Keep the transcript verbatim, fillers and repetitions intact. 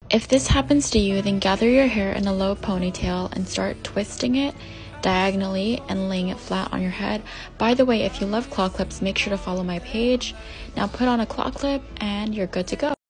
If this happens to you, then gather your hair in a low ponytail and start twisting it diagonally and laying it flat on your head. By the way, if you love claw clips, make sure to follow my page. Now put on a claw clip and you're good to go.